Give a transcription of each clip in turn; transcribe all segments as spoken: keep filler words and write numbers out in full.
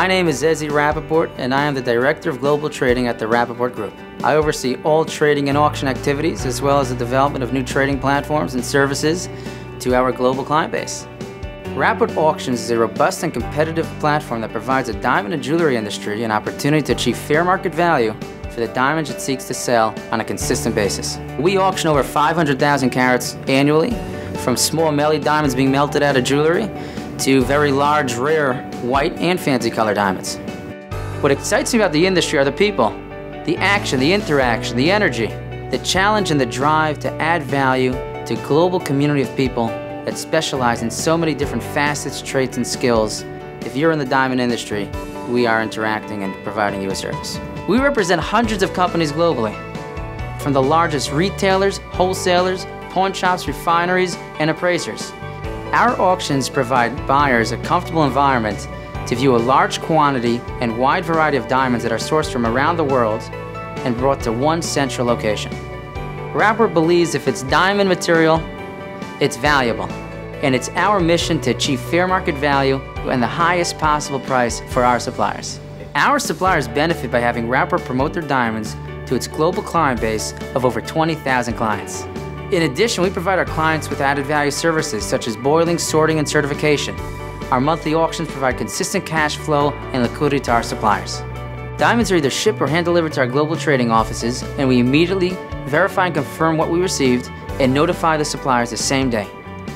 name is Ezzy Rappaport, and I am the Director of Global Trading at the Rappaport Group. I oversee all trading and auction activities, as well as the development of new trading platforms and services to our global client base. Rappaport Auctions is a robust and competitive platform that provides the diamond and jewelry industry an opportunity to achieve fair market value for the diamonds it seeks to sell on a consistent basis. We auction over five hundred thousand carats annually, from small melly diamonds being melted out of jewelry to very large, rare, white and fancy color diamonds. What excites me about the industry are the people, the action, the interaction, the energy, the challenge and the drive to add value to a global community of people that specialize in so many different facets, traits, and skills. If you're in the diamond industry, we are interacting and providing you a service. We represent hundreds of companies globally, from the largest retailers, wholesalers, pawn shops, refineries, and appraisers. Our auctions provide buyers a comfortable environment to view a large quantity and wide variety of diamonds that are sourced from around the world and brought to one central location. Rappaport believes if it's diamond material, it's valuable, and it's our mission to achieve fair market value and the highest possible price for our suppliers. Our suppliers benefit by having Rappaport promote their diamonds to its global client base of over twenty thousand clients. In addition, we provide our clients with added value services such as boiling, sorting, and certification. Our monthly auctions provide consistent cash flow and liquidity to our suppliers. Diamonds are either shipped or hand-delivered to our global trading offices, and we immediately verify and confirm what we received and notify the suppliers the same day.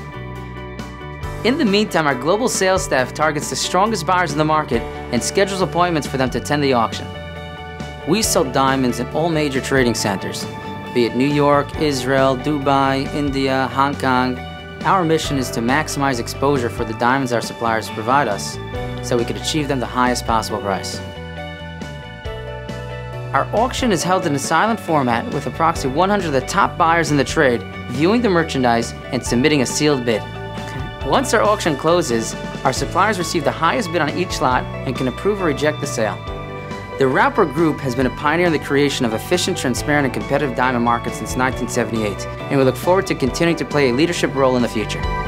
In the meantime, our global sales staff targets the strongest buyers in the market and schedules appointments for them to attend the auction. We sell diamonds in all major trading centers, be it New York, Israel, Dubai, India, Hong Kong. Our mission is to maximize exposure for the diamonds our suppliers provide us so we can achieve them the highest possible price. Our auction is held in a silent format with approximately one hundred of the top buyers in the trade viewing the merchandise and submitting a sealed bid. Once our auction closes, our suppliers receive the highest bid on each lot and can approve or reject the sale. The Rappaport Group has been a pioneer in the creation of efficient, transparent, and competitive diamond markets since nineteen seventy-eight, and we look forward to continuing to play a leadership role in the future.